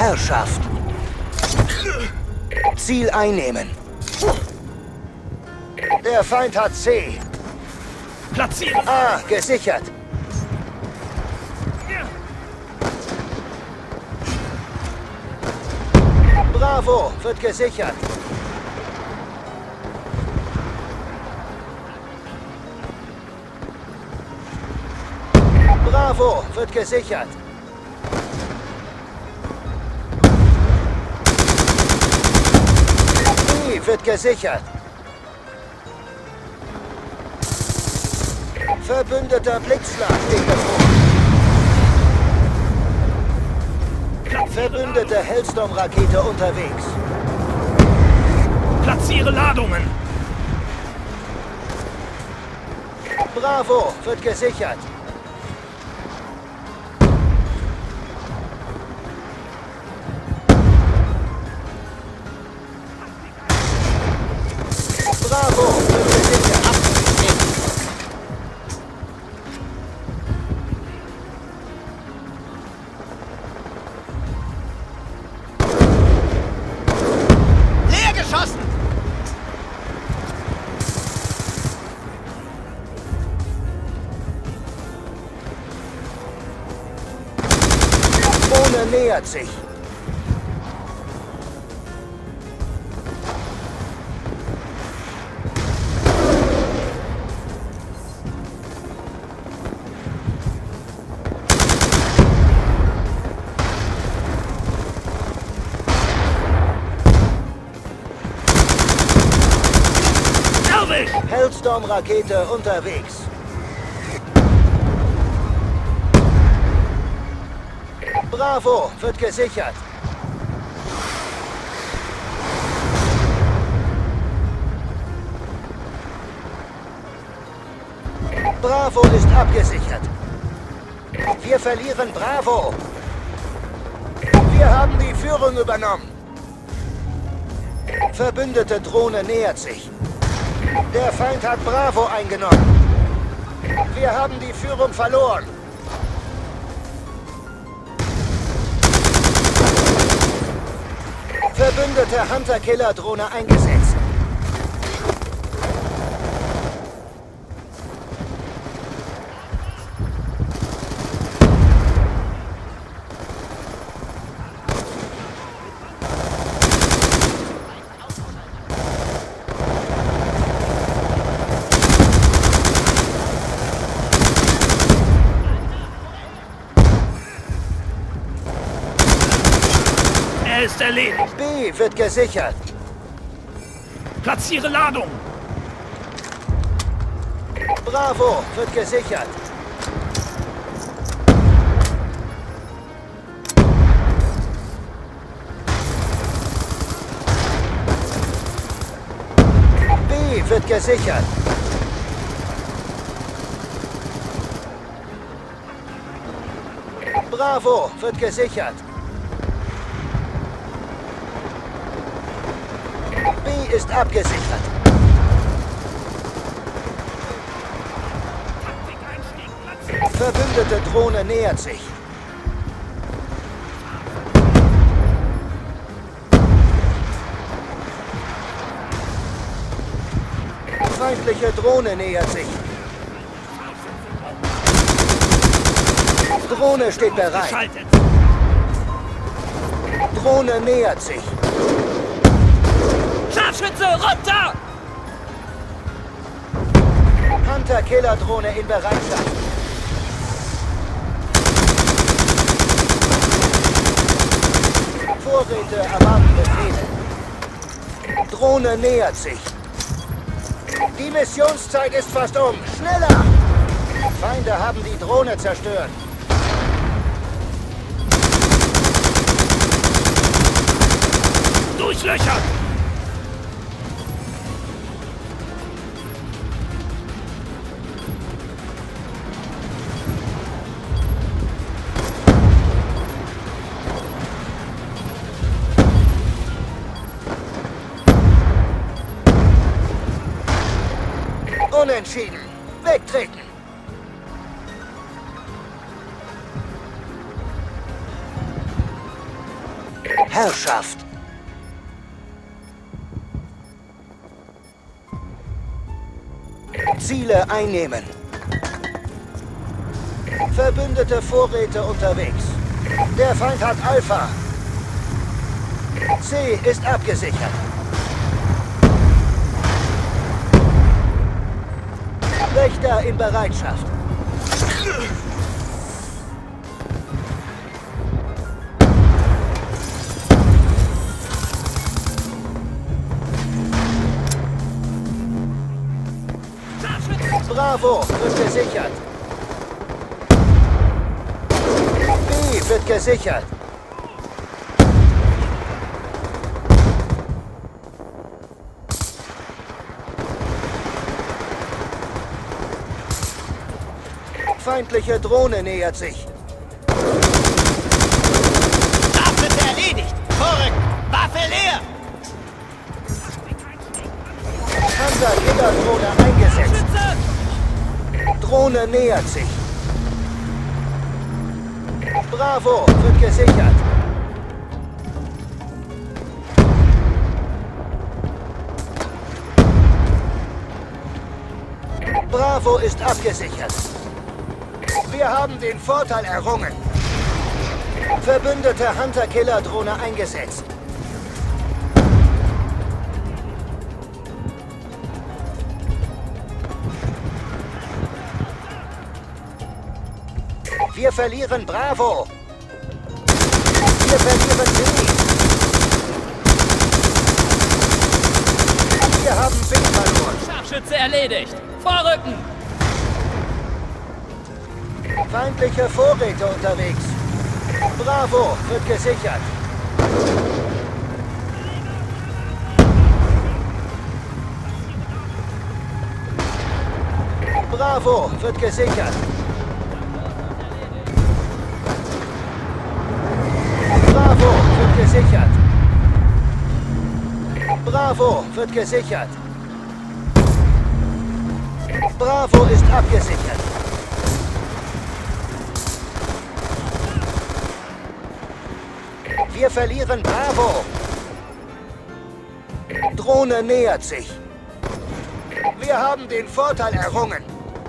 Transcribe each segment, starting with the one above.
Herrschaft. Ziel einnehmen. Der Feind hat C. Platzieren! A gesichert. Bravo wird gesichert. Bravo wird gesichert. B wird gesichert. Verbündeter Blitzschlag steht bevor. Verbündete Hellstorm-Rakete unterwegs. Platziere Ladungen! Bravo wird gesichert. Bravo wird gesichert. Leer geschossen! Drohne nähert sich. Hellstorm-Rakete unterwegs. Bravo wird gesichert. Bravo ist abgesichert. Wir verlieren Bravo. Wir haben die Führung übernommen. Verbündete Drohne nähert sich. Der Feind hat Bravo eingenommen. Wir haben die Führung verloren. Verbündete Hunter-Killer-Drohne eingesetzt. Er ist erledigt! B wird gesichert. Platziere Ladung! Bravo wird gesichert. B wird gesichert. Bravo wird gesichert. B ist abgesichert. Verbündete Drohne nähert sich. Feindliche Drohne nähert sich. Drohne steht bereit. Geschaltet! Drohne nähert sich. Scharfschütze, runter! Hunter-Killer-Drohne in Bereitschaft. Vorräte erwarten Befehle. Drohne nähert sich. Die Missionszeit ist fast um. Schneller! Feinde haben die Drohne zerstört. Durchlöchern! Unentschieden. Wegtreten. Herrschaft. Ziele einnehmen. Verbündete Vorräte unterwegs. Der Feind hat Alpha. C ist abgesichert. Wächter in Bereitschaft. Bravo wird gesichert. B wird gesichert. Feindliche Drohne nähert sich. Bitte erledigt! Vorrücken! Waffe leer! Panzer-Killer-Drohne eingesetzt. Drohne nähert sich. Bravo wird gesichert. Bravo ist abgesichert. Wir haben den Vorteil errungen. Verbündete Hunter-Killer-Drohne eingesetzt. Wir verlieren Bravo. Wir verlieren B. Wir haben B verloren. Scharfschütze erledigt! Vorrücken! Feindliche Vorräte unterwegs. Bravo wird gesichert. Bravo wird gesichert. Bravo wird gesichert. Bravo wird gesichert. Bravo ist abgesichert. Wir verlieren Bravo. Drohne nähert sich. Wir haben den Vorteil errungen.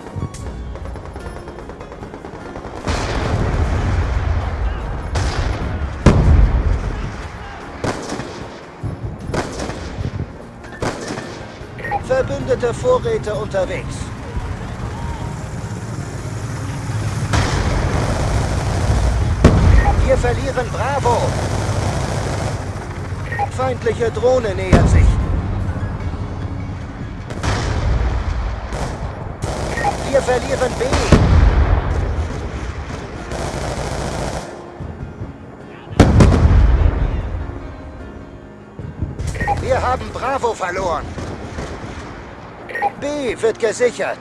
Verbündete Vorräte unterwegs. Wir verlieren Bravo. Feindliche Drohne nähert sich. Wir verlieren B. Wir haben Bravo verloren. B wird gesichert.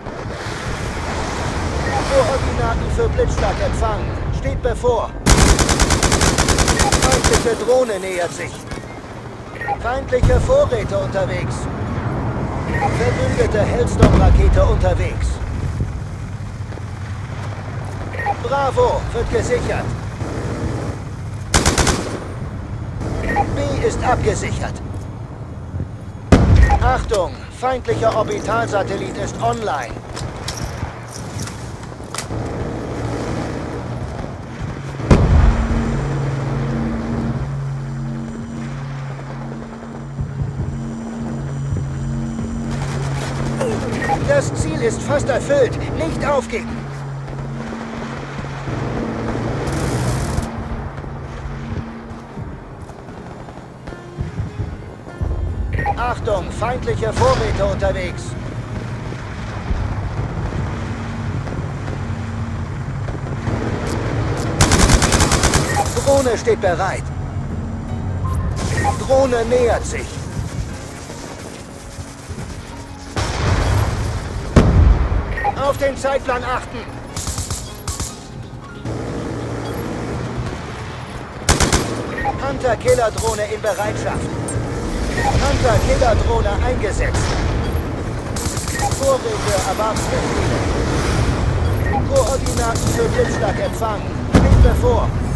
Koordinaten für Blitzschlag empfangen. Steht bevor. Feindliche Drohne nähert sich. Feindliche Vorräte unterwegs. Verbündete Hellstorm-Rakete unterwegs. Bravo wird gesichert. B ist abgesichert. Achtung, feindlicher Orbitalsatellit ist online. Das Ziel ist fast erfüllt. Nicht aufgeben. Achtung, feindliche Vorräte unterwegs. Drohne steht bereit. Drohne nähert sich. Auf den Zeitplan achten. Hunter-Killer-Drohne in Bereitschaft. Hunter-Killer-Drohne eingesetzt. Vorräte erwarten. Koordinaten für Blitzschlag empfangen. Steht bevor.